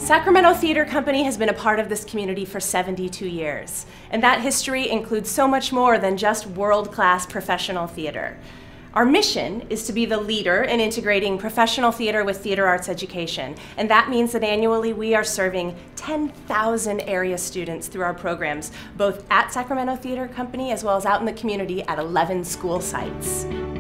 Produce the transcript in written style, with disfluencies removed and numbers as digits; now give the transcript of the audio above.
Sacramento Theatre Company has been a part of this community for 72 years, and that history includes so much more than just world-class professional theater. Our mission is to be the leader in integrating professional theater with theater arts education, and that means that annually we are serving 10,000 area students through our programs, both at Sacramento Theatre Company as well as out in the community at 11 school sites.